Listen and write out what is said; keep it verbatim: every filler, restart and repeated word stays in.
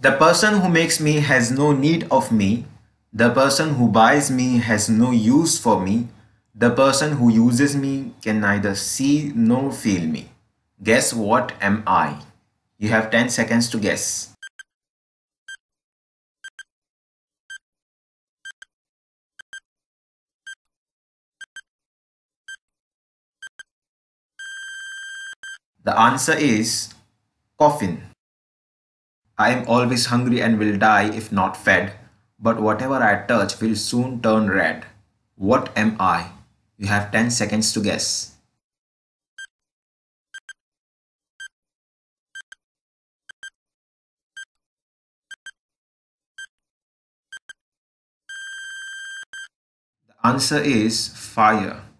The person who makes me has no need of me. The person who buys me has no use for me. The person who uses me can neither see nor feel me. Guess what am I? You have ten seconds to guess. The answer is coffin. I am always hungry and will die if not fed, but whatever I touch will soon turn red. What am I? You have ten seconds to guess. The answer is fire.